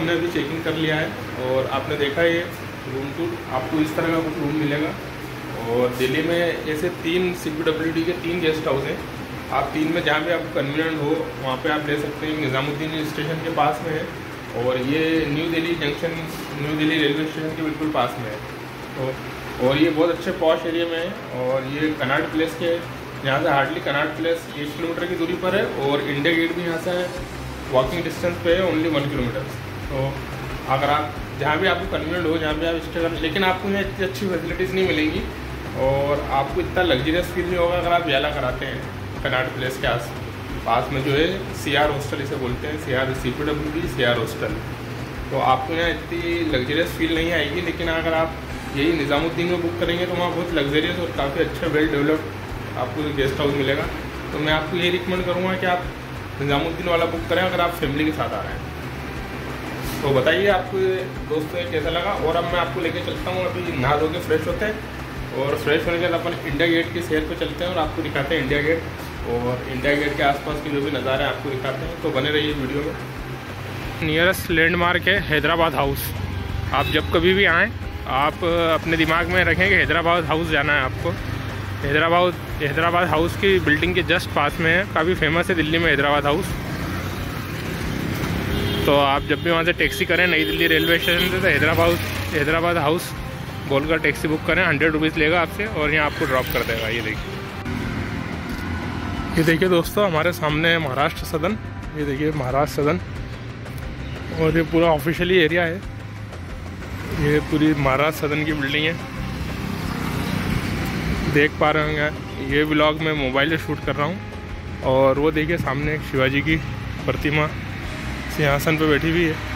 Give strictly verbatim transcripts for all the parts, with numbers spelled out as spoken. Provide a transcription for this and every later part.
हमने अभी चेकिंग कर लिया है और आपने देखा ये रूम टूर, आपको इस तरह का कुछ रूम मिलेगा। और दिल्ली में ऐसे तीन सी पी डब्ल्यू डी के तीन गेस्ट हाउस हैं। आप तीन में जहाँ भी आपको कन्वीनियंट हो वहाँ पे आप ले सकते हैं। निज़ामुद्दीन स्टेशन के पास में है और ये new Delhi junction, new Delhi railway station के बिल्कुल पास में है। तो और ये बहुत अच्छे पॉश एरिया में है और ये कनाट प्लेस के यहाँ से हार्डली कनाट प्लेस एक किलोमीटर की दूरी पर है और इंडिया गेट भी यहाँ से वॉकिंग डिस्टेंस पे है, ओनली वन किलोमीटर। तो अगर आप जहाँ भी आपको कन्वीनियंट हो, जहाँ भी आप स्टे कर, लेकिन आपको यहाँ इतनी अच्छी फैसिलिटीज़ नहीं मिलेंगी और आपको इतना लग्जरियस फील नहीं होगा अगर आप याला कराते हैं। कनाट प्लेस के आस पास में जो है सी आर हॉस्टल इसे बोलते हैं, C R C P W D C R hostel. तो आपको यहाँ इतनी लग्जरियस फील नहीं आएगी, लेकिन अगर आप यही निज़ामुद्दीन में बुक करेंगे तो वहाँ बहुत लग्जरियस और काफ़ी अच्छा वेल डेवलप्ड आपको गेस्ट हाउस मिलेगा। तो मैं आपको ये रिकमेंड करूँगा कि आप निज़ामुद्दीन वाला बुक करें अगर आप फैमिली के साथ आ रहे हैं। तो बताइए आपको दोस्तों ये कैसा लगा। और अब मैं आपको लेके चलता हूँ, अभी नहा धो के फ्रेश होते हैं और फ्रेश होने के बाद अपन इंडिया गेट की सैर पे चलते हैं और आपको दिखाते हैं इंडिया गेट और इंडिया गेट के आसपास के जो भी नज़ारे हैं आपको दिखाते हैं। तो बने रहिए वीडियो में। नियरेस्ट लैंडमार्क है हैदराबाद हाउस। आप जब कभी भी आएँ आप अपने दिमाग में रखें कि हैदराबाद हाउस जाना है आपको। हैदराबाद हैदराबाद हाउस की बिल्डिंग के जस्ट पास में है, काफ़ी फेमस है दिल्ली में हैदराबाद हाउस। तो आप जब भी वहाँ से टैक्सी करें नई दिल्ली रेलवे स्टेशन से तो हैदराबाद हैदराबाद हाउस बोलकर टैक्सी बुक करें, हंड्रेड रुपीज़ लेगा आपसे और यहाँ आपको ड्रॉप कर देगा। ये देखिए, ये देखिए दोस्तों हमारे सामने है महाराष्ट्र सदन। ये देखिए महाराष्ट्र सदन और ये पूरा ऑफिशियली एरिया है। ये पूरी महाराष्ट्र सदन की बिल्डिंग है, देख पा रहे होंगे। ये व्लॉग मैं मोबाइल से शूट कर रहा हूँ और वो देखिए सामने एक शिवाजी की प्रतिमा सिंहासन पे बैठी हुई है।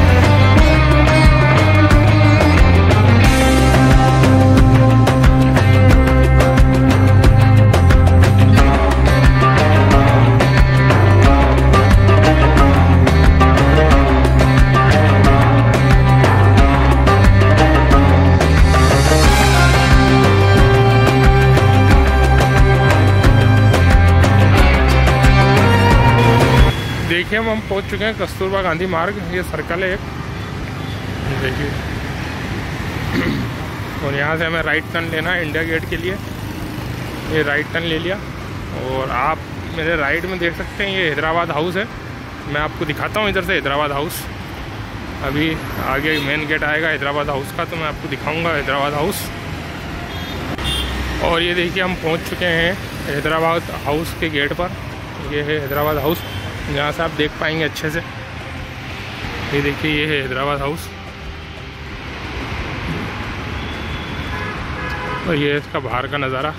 देखिए हम हम पहुंच चुके हैं कस्तूरबा गांधी मार्ग। ये सर्कल है एक, देखिए। और यहाँ से हमें राइट टर्न लेना है इंडिया गेट के लिए। ये राइट टर्न ले लिया और आप मेरे राइट में देख सकते हैं ये हैदराबाद हाउस है। मैं आपको दिखाता हूँ इधर से हैदराबाद हाउस। अभी आगे मेन गेट आएगा हैदराबाद हाउस का, तो मैं आपको दिखाऊँगा हैदराबाद हाउस। और ये देखिए हम पहुँच चुके हैं हैदराबाद हाउस के गेट पर। ये है हैदराबाद हाउस, जहाँ से आप देख पाएंगे अच्छे से। ये देखिए ये है हैदराबाद हाउस और ये इसका बाहर का नज़ारा।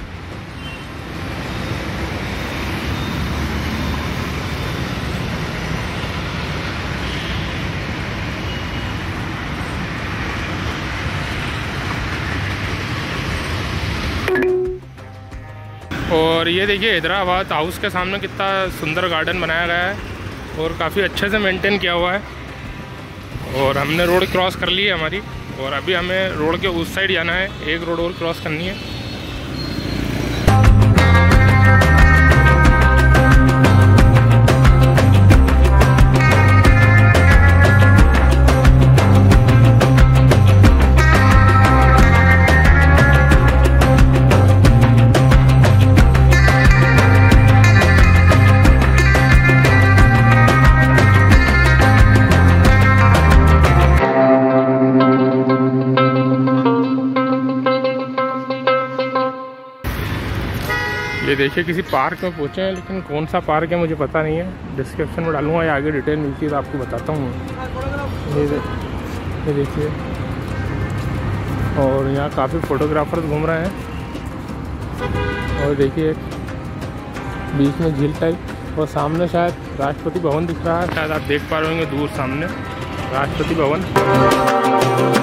और ये देखिए हैदराबाद हाउस के सामने कितना सुंदर गार्डन बनाया गया है और काफ़ी अच्छे से मेंटेन किया हुआ है। और हमने रोड क्रॉस कर ली है हमारी और अभी हमें रोड के उस साइड जाना है, एक रोड और क्रॉस करनी है। ये देखिए किसी पार्क में पहुँचे हैं, लेकिन कौन सा पार्क है मुझे पता नहीं है। डिस्क्रिप्शन में डालूंगा या आगे डिटेल मिलती है तो आपको बताता हूँ। ये ये देखिए, और यहाँ काफ़ी फ़ोटोग्राफर्स घूम रहे हैं। और देखिए बीच में झील टाइप और सामने शायद राष्ट्रपति भवन दिख रहा है, शायद आप देख पा रहे होंगे दूर सामने राष्ट्रपति भवन।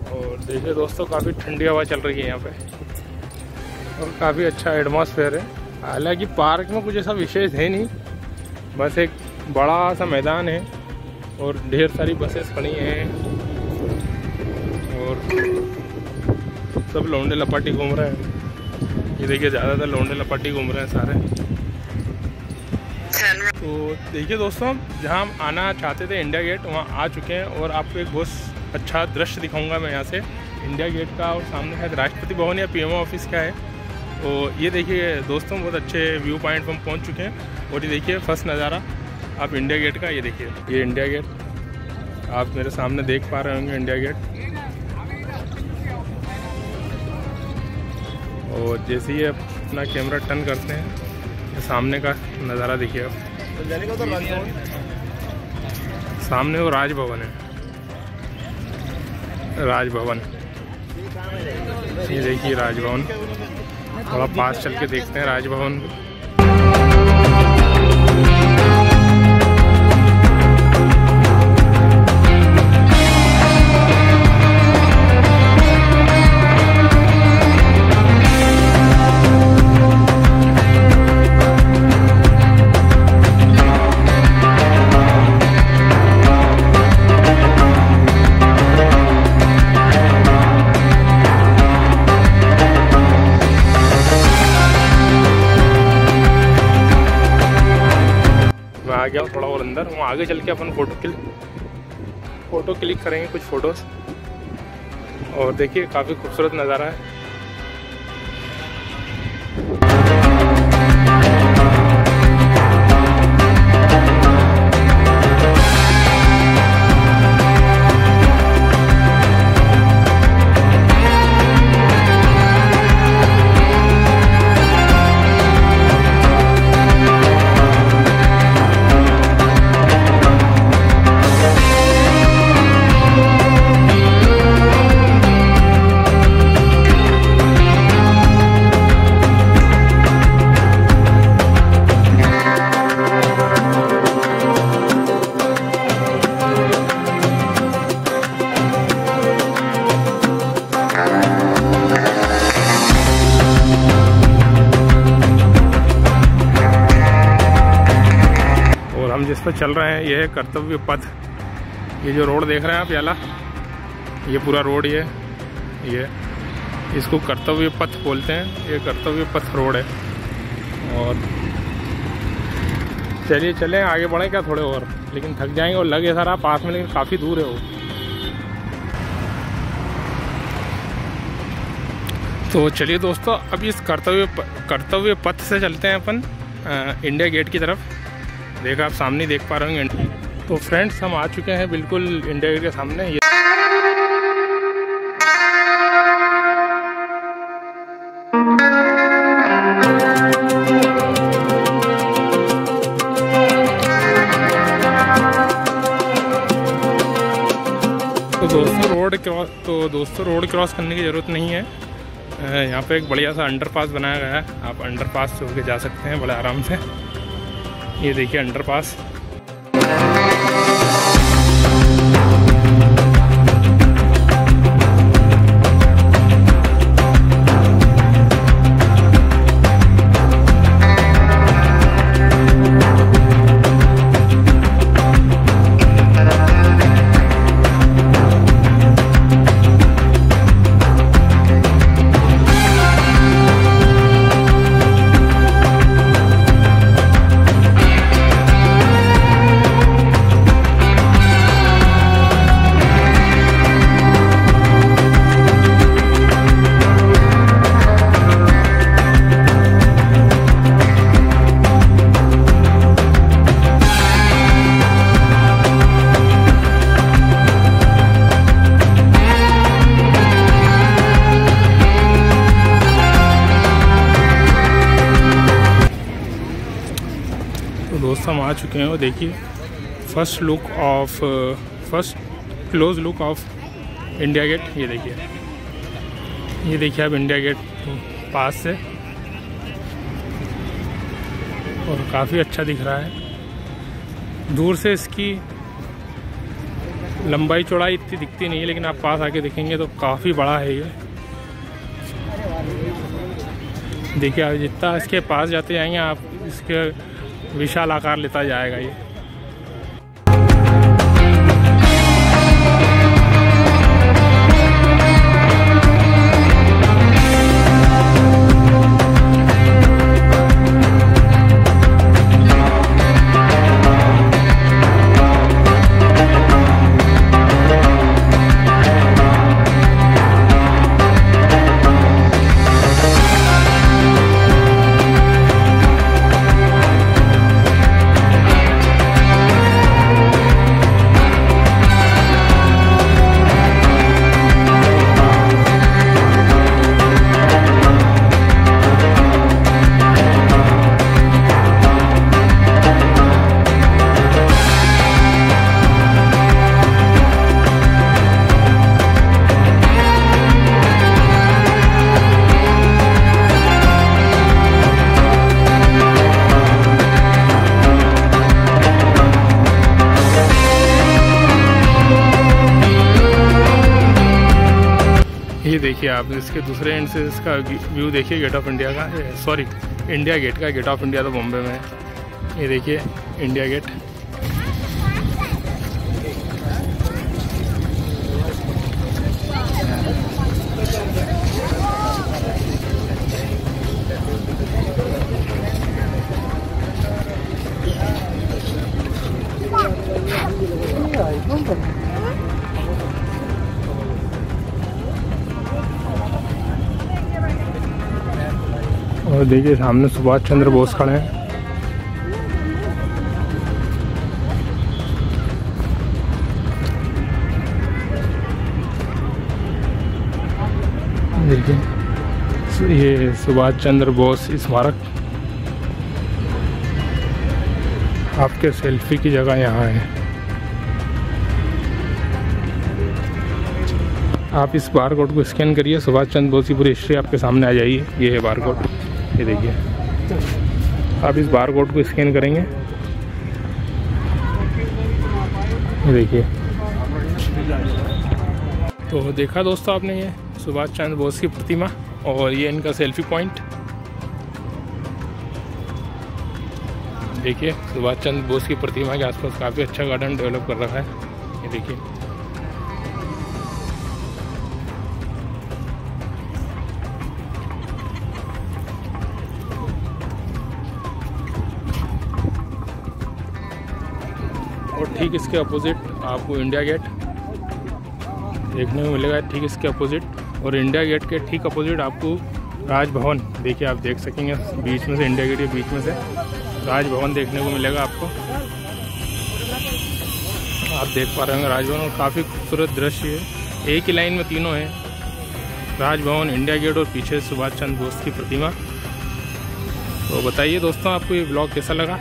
दोस्तों काफ़ी ठंडी हवा चल रही है यहाँ पे और काफ़ी अच्छा एटमॉस्फेयर है। हालांकि पार्क में कुछ ऐसा विशेष है नहीं, बस एक बड़ा सा मैदान है और ढेर सारी बसेस खड़ी हैं और सब लौंडे लपाटी घूम रहे हैं। ये देखिए ज़्यादातर लौंडे लपाटी घूम रहे हैं सारे। तो देखिए दोस्तों, जहाँ हम आना चाहते थे इंडिया गेट, वहाँ आ चुके हैं और आपको एक बहुत अच्छा दृश्य दिखाऊंगा मैं यहाँ से इंडिया गेट का। और सामने शायद राष्ट्रपति भवन या पीएमओ ऑफिस का है। तो ये देखिए दोस्तों, बहुत अच्छे व्यू पॉइंट पर हम पहुँच चुके हैं। और ये देखिए फर्स्ट नज़ारा आप इंडिया गेट का, ये देखिए ये इंडिया गेट आप मेरे सामने देख पा रहे होंगे इंडिया गेट। और जैसे ही अपना कैमरा टर्न करते हैं, सामने का नज़ारा देखिए आप। सामने वो राजभवन है, राजभवन, ये देखिए राजभवन। थोड़ा पास चल के देखते हैं राजभवन। आ गया थोड़ा और अंदर, वहाँ आगे चल के अपन फोटो क्लिक फोटो क्लिक करेंगे कुछ फोटोज। और देखिए काफ़ी खूबसूरत नज़ारा है। जिस पर चल रहे हैं यह है कर्तव्य पथ। ये जो रोड देख रहे हैं आप याला, ये पूरा रोड ये ये इसको कर्तव्य पथ बोलते हैं। ये कर्तव्य पथ रोड है। और चलिए चलें आगे बढ़ें क्या थोड़े और, लेकिन थक जाएंगे और लगे सारा पास में, लेकिन काफ़ी दूर है वो। तो चलिए दोस्तों, अब इस कर्तव्य कर्तव्य पथ से चलते हैं अपन इंडिया गेट की तरफ। देखा आप सामने देख पा रहे होंगे। तो फ्रेंड्स, हम आ चुके हैं बिल्कुल इंडिया गेट के सामने। ये तो दोस्तों रोड क्रॉस तो दोस्तों रोड क्रॉस करने की ज़रूरत नहीं है। यहाँ पे एक बढ़िया सा अंडरपास बनाया गया है। आप अंडरपास से होकर जा सकते हैं बड़े आराम से। ये देखिए अंडरपास। तो दोस्तों हम आ चुके हैं। और देखिए first look of first close look of India gate. ये देखिए ये देखिए आप इंडिया गेट पास से, और काफ़ी अच्छा दिख रहा है। दूर से इसकी लंबाई चौड़ाई इतनी दिखती नहीं है, लेकिन आप पास आके देखेंगे तो काफ़ी बड़ा है ये। देखिए आप जितना इसके पास जाते जाएंगे आप इसके विशाल आकार लेता जाएगा ये। ये देखिए आप इसके दूसरे एंड से इसका व्यू देखिए गेट ऑफ इंडिया का, सॉरी इंडिया गेट का। गेट ऑफ इंडिया तो बॉम्बे में है। ये देखिए इंडिया गेट। और देखिए सामने सुभाष चंद्र बोस खड़े हैं। देखिए ये सुभाष चंद्र बोस स्मारक। आपके सेल्फी की जगह यहाँ है। आप इस बार कोड को स्कैन करिए, सुभाष चंद्र बोस की पूरी हिस्ट्री आपके सामने आ जाएगी। ये है बार कोड, ये देखिए। आप इस बार कोड को स्कैन करेंगे, ये देखिए। तो देखा दोस्तों आपने ये सुभाष चंद्र बोस की प्रतिमा और ये इनका सेल्फी पॉइंट। देखिए सुभाष चंद्र बोस की प्रतिमा के आसपास काफ़ी अच्छा गार्डन डेवलप कर रखा है। ये देखिए और ठीक इसके अपोजिट आपको इंडिया गेट देखने को मिलेगा, ठीक इसके अपोजिट। और इंडिया गेट के ठीक अपोजिट आपको राजभवन, देखिए आप देख सकेंगे बीच में से, इंडिया गेट के बीच में से राजभवन देखने को मिलेगा आपको। आप देख पा रहे होंगे राजभवन, और काफ़ी खूबसूरत दृश्य है। एक ही लाइन में तीनों हैं, राजभवन, इंडिया गेट और पीछे सुभाष चंद्र बोस की प्रतिमा। तो बताइए दोस्तों आपको ये ब्लॉग कैसा लगा,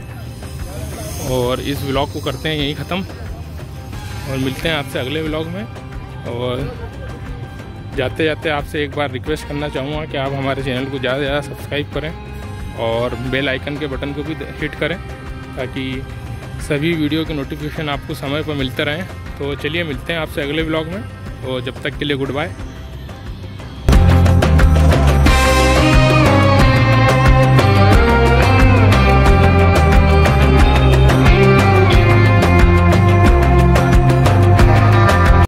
और इस व्लॉग को करते हैं यहीं ख़त्म और मिलते हैं आपसे अगले व्लॉग में। और जाते जाते आपसे एक बार रिक्वेस्ट करना चाहूँगा कि आप हमारे चैनल को ज़्यादा से ज़्यादा सब्सक्राइब करें और बेल आइकन के बटन को भी हिट करें ताकि सभी वीडियो के नोटिफिकेशन आपको समय पर मिलते रहें। तो चलिए मिलते हैं आपसे अगले व्लॉग में, तो जब तक के लिए गुड बाय।